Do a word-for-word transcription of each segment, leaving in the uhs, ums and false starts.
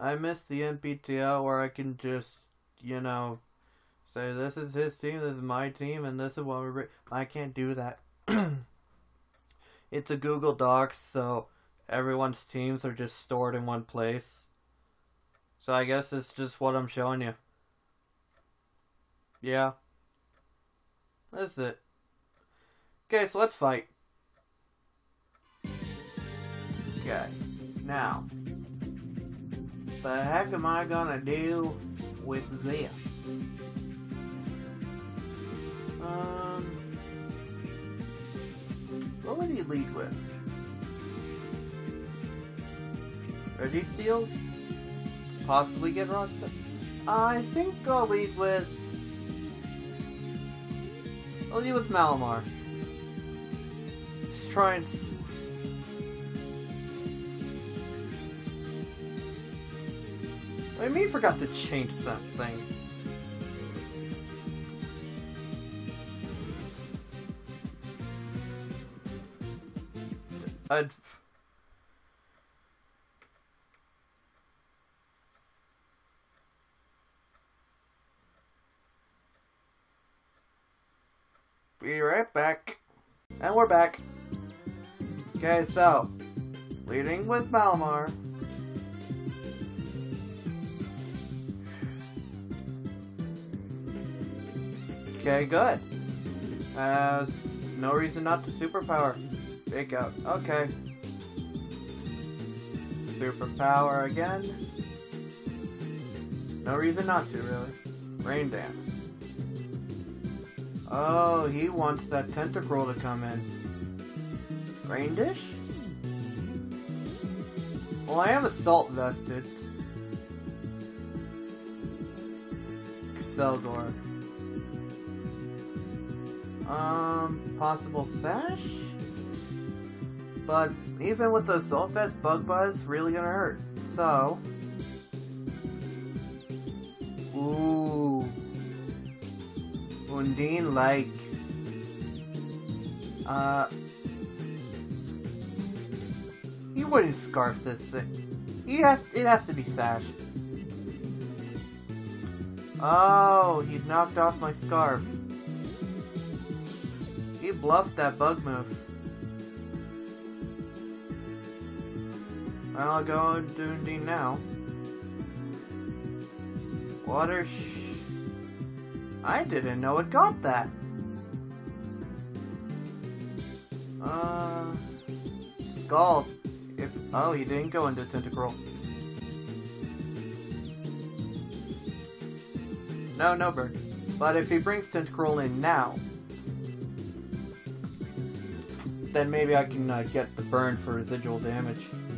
I miss the N P T L where I can just, you know, say this is his team, this is my team, and this is what we're... I can't do that. It's a Google Docs, so everyone's teams are just stored in one place. So I guess it's just what I'm showing you. Yeah. That's it. Okay, so let's fight. Okay. Now. The heck am I gonna do with this? Um, what would he lead with? Registeel? Possibly get rocked up? I think I'll lead with... I'll lead with Malamar. Just try and... S I mean, I forgot to change something. I'd... Be right back. And we're back. Okay, so, leading with Malamar. Okay, good. Uh, no reason not to superpower. Fake out. Okay. Superpower again. No reason not to, really. Rain Dance. Oh, he wants that Tentacruel to come in. Rain Dish? Well, I am Assault vested. Selgor. Um, possible Sash? But even with the Assault Vest, Bug Buzz really gonna hurt. So... Ooh... Undine likes... Uh... He wouldn't Scarf this thing. He has, it has to be Sash. Oh, he knocked off my Scarf. He bluffed that bug move. I'll go and do Undine now. Water sh... I didn't know it got that. Uh... Scald. If... Oh, he didn't go into Tentacruel. No, no burn. But if he brings Tentacruel in now, then maybe I can uh, get the burn for residual damage.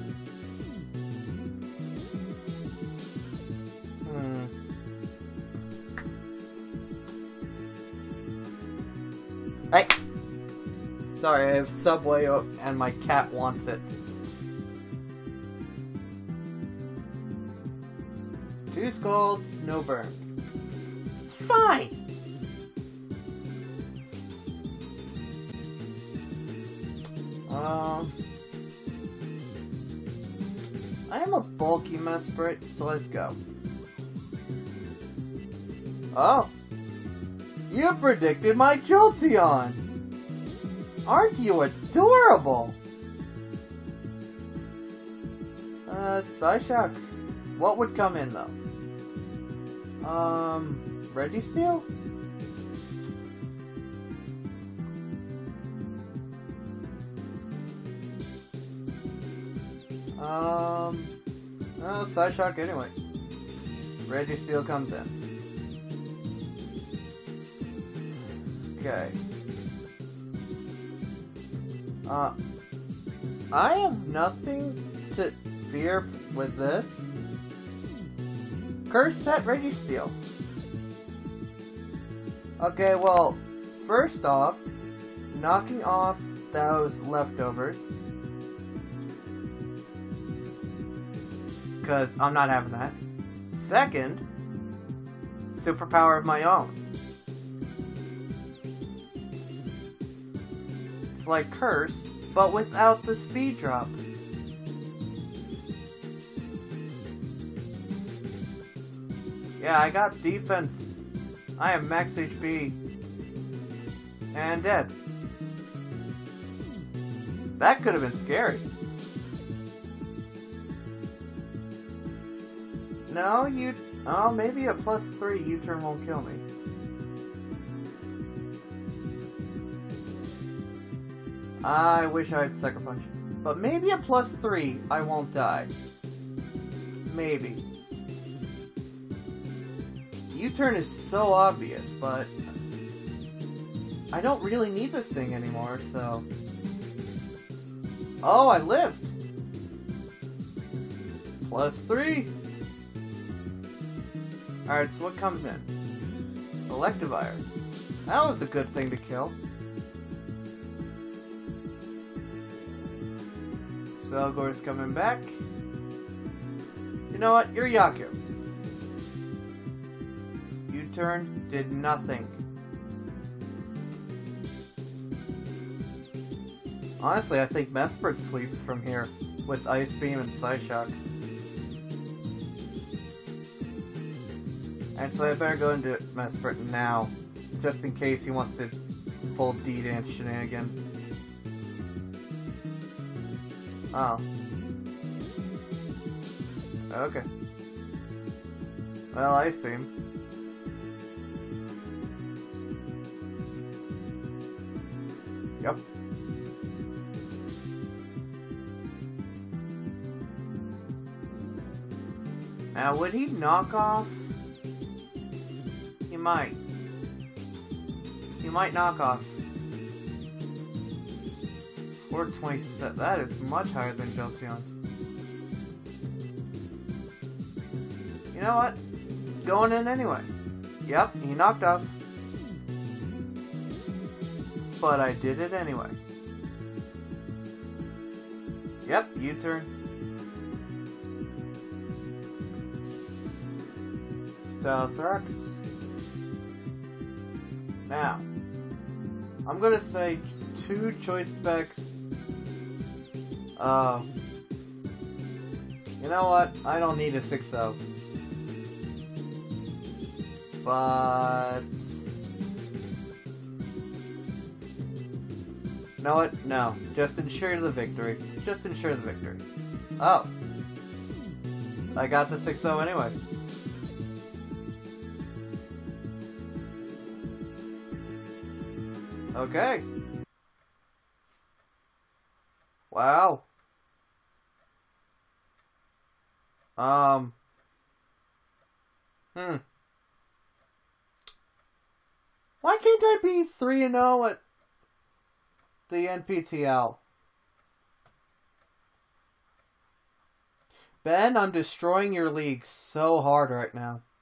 Hmm. Hey! Sorry, I have Subway and my cat wants it. Two Scalds, no burn. Fine! Um, I am a bulky Mesprit, so let's go. Oh! You predicted my Jolteon! Aren't you adorable? Uh, Psyshock. What would come in, though? Um, Registeel? Um, oh, Psyshock anyway. Registeel comes in. Okay. Uh, I have nothing to fear with this. Curse set Registeel. Okay, well, first off, knocking off those leftovers. Because I'm not having that. Second, superpower of my own. It's like Curse, but without the speed drop. Yeah, I got defense. I am max H P. And dead. That could have been scary. No, you... Oh, maybe a plus three U-turn won't kill me. I wish I had Sucker Punch. But maybe a plus three, I won't die. Maybe. U-turn is so obvious, but... I don't really need this thing anymore, so... Oh, I lived! Plus three! Alright, so what comes in? Electivire. That was a good thing to kill. Selgor's coming back. You know what? You're Yaku. U-turn did nothing. Honestly, I think Mesprit sweeps from here with Ice Beam and Psyshock. Actually, I better go into Mesprit now, just in case he wants to pull D-Dance shenanigans. Oh. Okay. Well, Ice Beam. Yep. Now, would he knock off? He might. He might knock off. four twenty-seven. That is much higher than Jolteon. You know what? Going in anyway. Yep, he knocked off. But I did it anyway. Yep, U-turn. Stealth Rocks. Now, I'm gonna say two choice specs. Uh, you know what? I don't need a six oh. But... You know what? No. Just ensure the victory. Just ensure the victory. Oh. I got the six oh anyway. Okay. Wow. Um. Hmm. Why can't I be three and oh at the N P T L? Ben, I'm destroying your league so hard right now.